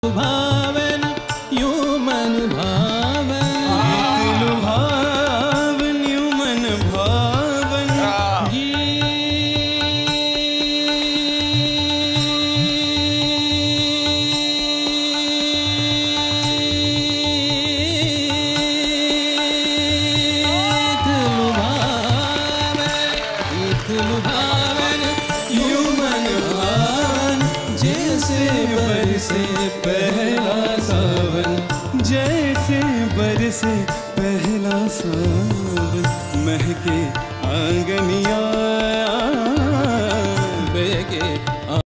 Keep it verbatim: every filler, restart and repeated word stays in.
भावन यूं मन भावन, गीत लुभावन यूं मन भावन, गीत लुभावन यूं मन भावन, जैसे बरसे पहला सावन, जैसे बरसे पहला सावन, महके आंगनिया